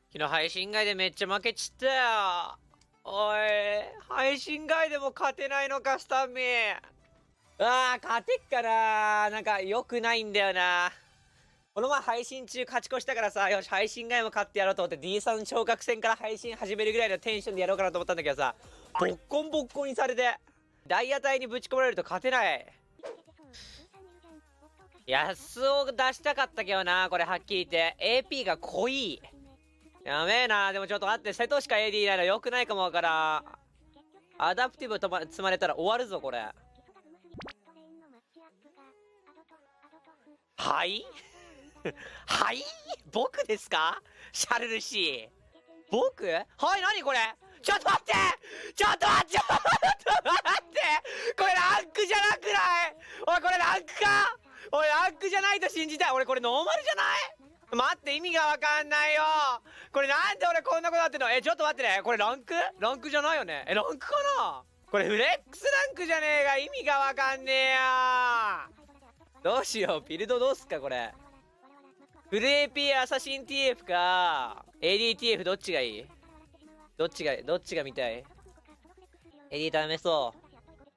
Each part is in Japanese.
昨日配信外でめっちゃ負けちったよ。おい、配信外でも勝てないのか、スタンミン。勝てっかな。なんか良くないんだよな。この前配信中勝ち越したからさ、よし、配信外も勝ってやろうと思って D3 昇格戦から配信始めるぐらいのテンションでやろうかなと思ったんだけどさ、ボッコンボッコンにされて、ダイヤ隊にぶち込まれると勝てない。安を出したかったけどな、これはっきり言って。AP が濃い。やべえな。でもちょっと待って、瀬戸しか AD いないの良くないかもわからん。アダプティブ積まれたら終わるぞ、これ。はいはい僕ですかシャルルシー。僕はい、何これ。ちょっと待ってちょっと待ってちょっと待ってこれランクじゃなくない？おい、これランクか？おい、ランクじゃないと信じたい。俺これノーマルじゃない？待って、意味がわかんないよ。これなんで俺こんなことなってんの？ちょっと待ってね。これランクじゃないよね。ランクかな？これフレックスランクじゃねえが。意味がわかんねえや。どうしよう。ビルドどうすっか、これ。フル AP アサシン TF か ADTF どっちがいい？どっちが見たい？ AD 試そう。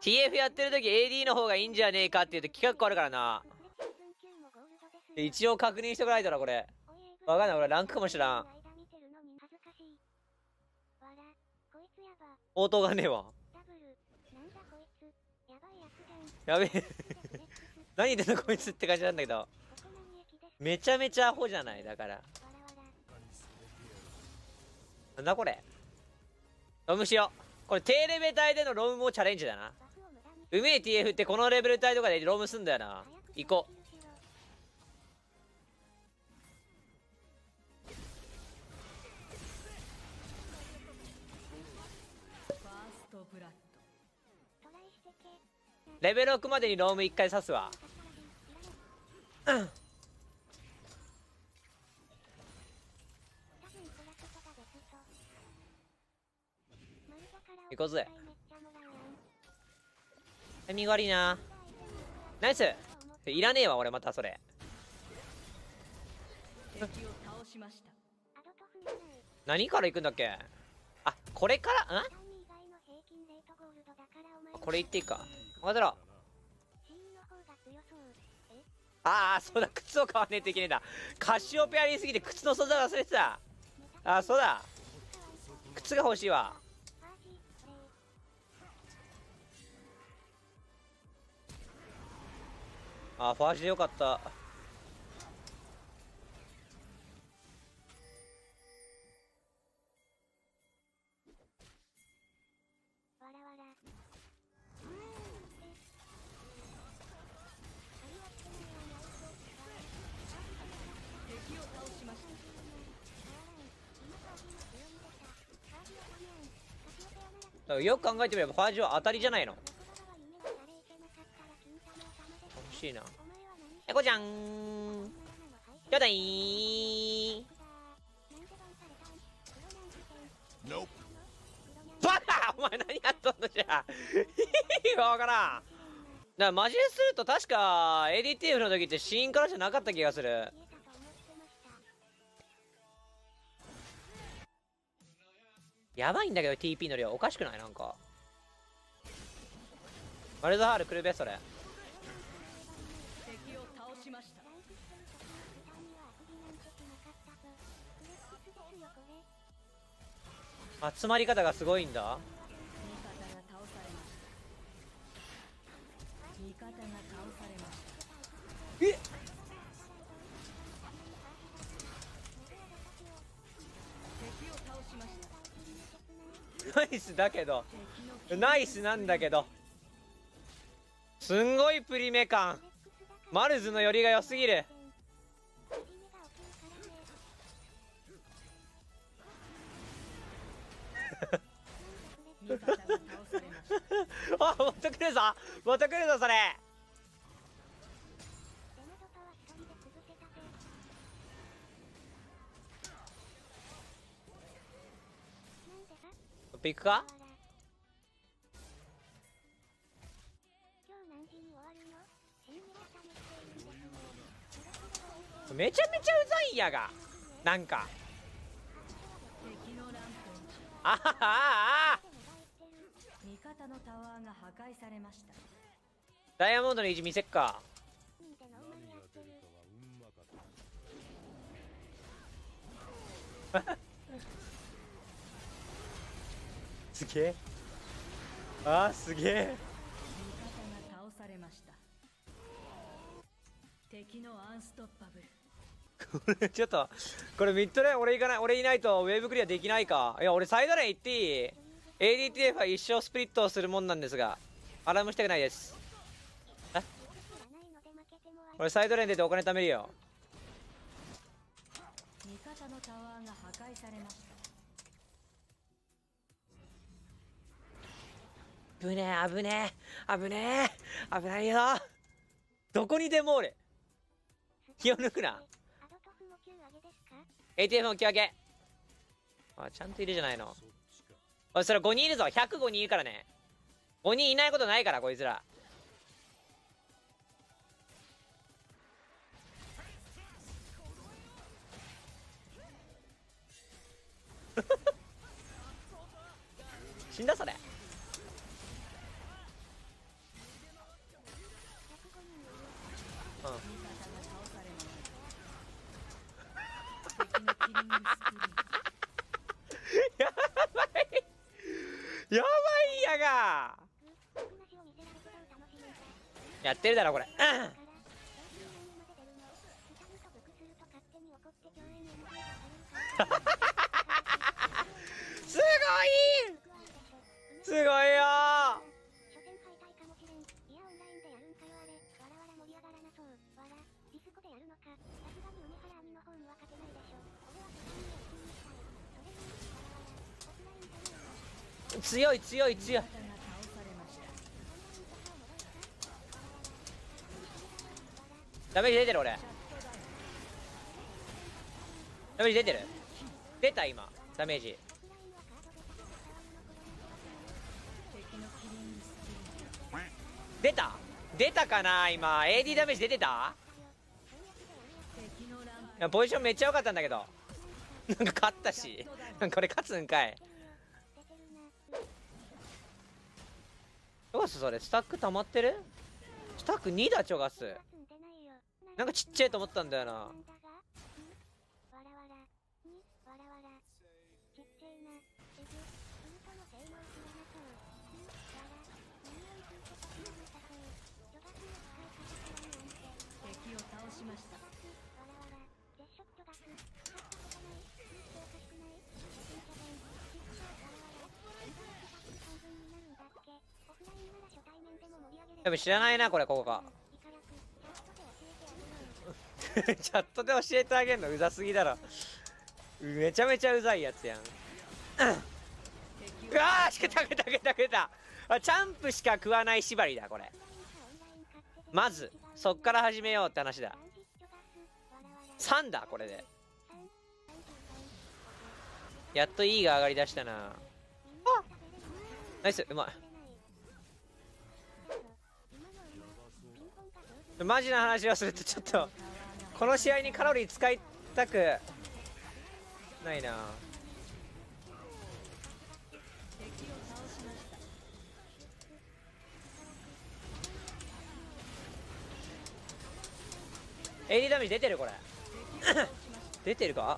TF やってる時 AD の方がいいんじゃねえかっていうと企画変わるからな。一応確認しておかないとな、これ。わかんない、俺ランクかもしらん。応答がねえわ。やべえ何言ってんのこいつって感じなんだけど、めちゃめちゃアホじゃない。だからなんだこれ。ロムしよう。これ低レベル帯でのロムもチャレンジだな。うめえ TF ってこのレベル帯とかでロムすんだよな。行こう。レベル6までにローム1回刺すわ。行こうぜ。タイミング悪いな。ナイス。いらねえわ俺、またそれ。何から行くんだっけ。あ、これから。これ行っていいか。分かったろ。そうだ、靴を買わねえといけねえんだ。カシオペアリーすぎて靴の素材忘れてた。そうだ、靴が欲しいわ。ファージでよかった。よく考えてみればファージは当たりじゃないの。欲しいな。こちゃんやだいー。バカお前何やっとんのじゃわからん。だからマジですると確か ADTF の時ってシーンからじゃなかった気がする。やばいんだけど TP の量おかしくない？なんかマルザハール来るべそれ。集まり方がすごいんだ。えっナイスだけど、ナイスなんだけど、すんごいプリメ感。マルズの寄りが良すぎる。また来るぞまた来るぞそれ。ピックか。めちゃめちゃうざいんやが。なんかあははあ。 味方のタワーが破壊されました。 ダイヤモンドの意地見せっか。すげえ。あーすげえ。 味方が倒されました。敵のアンストッパブル。 これちょっとこれミッドレーン俺行かない。俺いないとウェーブクリアできないか。いや俺サイドレーン行っていい？ ADTF は一生スプリットをするもんなんですがアラームしたくないです。え、俺サイドレーン出てお金貯めるよ。 味方のタワーが破壊されました。 危ねえ危ねえ危ねえ危ないよ。どこにでも俺気を抜くな。 ATF も気分け。あちゃんといるじゃないの。おいそれ5人いるぞ。105人いるからね。5人いないことないからこいつら。死んだそれ。うん。やばいやばいやがやってるだろこれ。すごいすごいよ強い強い強い。ダメージ出てる俺。ダメージ出てる。出た今ダメージ。出た出たかな今 AD ダメージ出てた。いやポジションめっちゃ良かったんだけどなんか勝ったしこれ勝つんかい。チョガスそれスタック溜まってる。スタック2だチョガス。なんかちっちゃいと思ったんだよな。 敵を倒しました。 多分知らないなこれここかチャットで教えてあげるのうざすぎだろ。めちゃめちゃうざいやつやんうわー食ったあチャンプしか食わない縛りだこれ。まずそっから始めようって話だ。3だこれでやっと E が上がりだしたな。あナイスうまい。マジな話をするとちょっとこの試合にカロリー使いたくないな。AD ダメージ出てるこれ出てるか。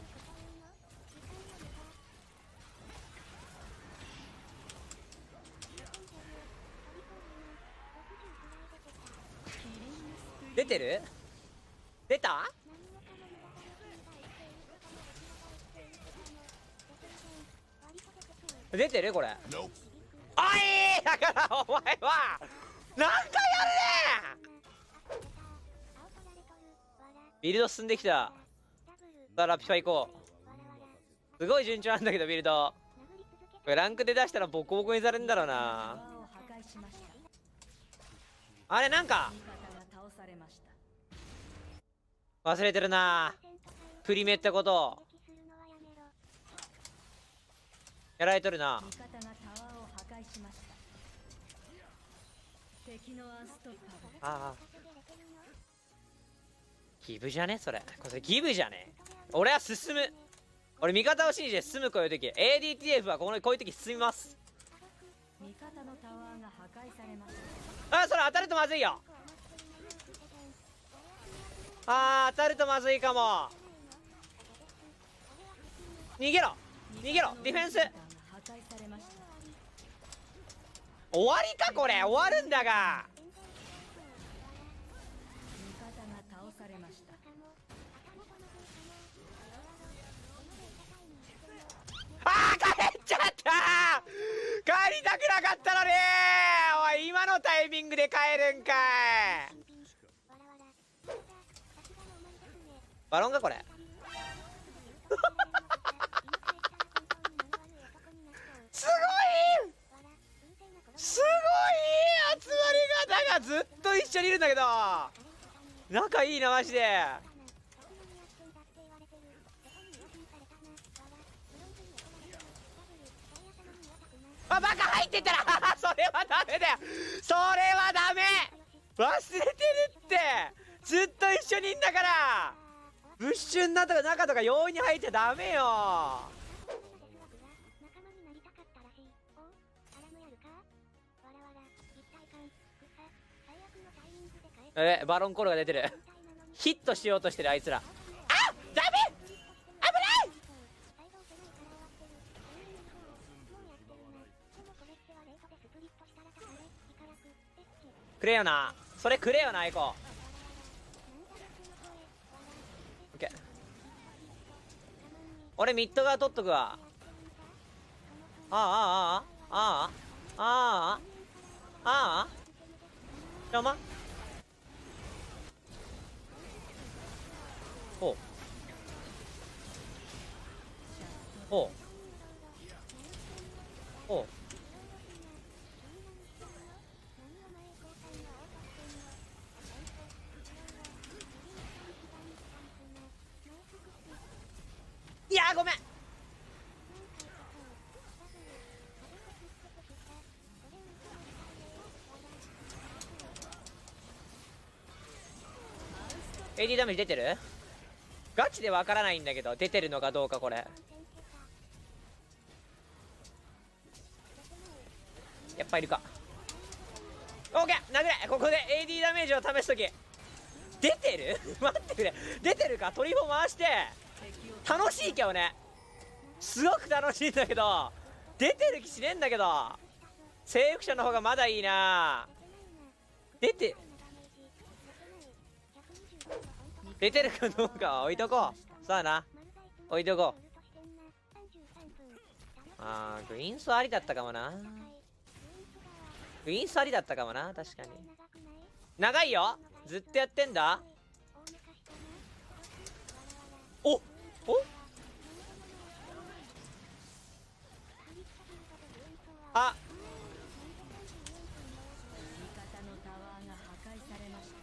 出てる出た出てるこれ。おいだからお前は何回やるねビルド進んできた。さあラピュタ行こう。すごい順調なんだけどビルドこれランクで出したらボコボコにされるんだろうな。あれなんか忘れてるなプリメってことやられとるな。ああギブじゃねそれ。これギブじゃね。俺は進む俺味方を信じて進むこういう時 ADTF はこういう時進みます。 味方のタワーが破壊されました。 あ、それ当たるとまずいよ。あー、当たるとまずいかも。逃げろ逃げろ、ディフェンス。 破壊されました。 終わりかこれ、終わるんだが。 味方が倒されました。 あー、帰っちゃったー。帰りたくなかったのにー。おい、今のタイミングで帰るんかい。バロンかこれすごいすごい集まり方がずっと一緒にいるんだけど仲いいなマジで。あ、バカ入ってたらそれはダメだよ、それはダメ、忘れてるって、ずっと一緒にいんだから。ブッシュになったら中とか容易に入っちゃダメよ。バロンコールが出てるヒットしようとしてるあいつら。あ、ダメ、危ない。くれよな、それくれよな、エコー。オッケー、俺ミッド側取っとくわ。ああああああああああ邪魔。おうおうおう、いやーごめん。AD ダメージ出てる？ガチでわからないんだけど出てるのかどうかこれ。やっぱいるか。オッケー、殴れ。ここで AD ダメージを試すとき出てる待ってくれ、出てるか。トリフォ回して楽しいけどね、すごく楽しいんだけど出てる気しねえんだけど、征服者の方がまだいいな。出てるかどうかは置いとこう。さあな、置いとこう。あー、グリーンスありだったかもな。グリーンスありだったかもな、確かに。長いよ、ずっとやってんだ。おお、あ、 味方のタワーが破壊されました。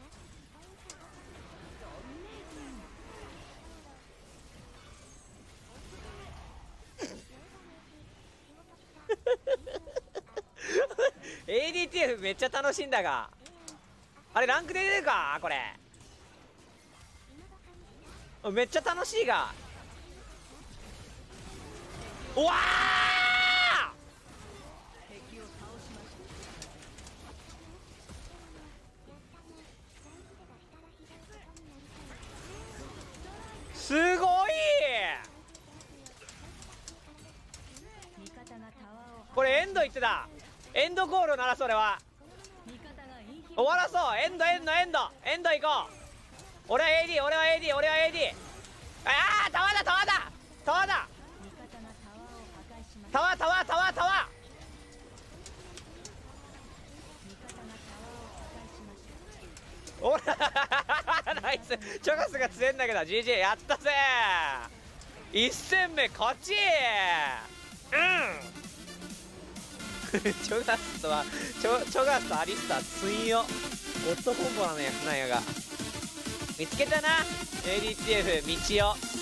ADTF めっちゃ楽しいんだが、あれランクで出るかこれ。めっちゃ楽しいが、うわー、 敵を倒しました。 すごい。 味方がタワーをこれエンド行ってた。エンドコールを鳴らす。俺は味方がインヒ終わらそう。エンドエンドエンドエンド行こう。俺は AD 俺は AD 俺は AD。 ああ、タワーだタワーだタワーだ、 味方がタワーを破壊しました。 タワータワータワータワー。 味方がタワーを破壊しました。 おらナイス。チョガスが強えんだけど GG やったぜ。1戦目勝ち。チョガスとはチョガスとアリスター強よ。ゴッドコンボなのやなんやが見つけたな。 ADTF 道を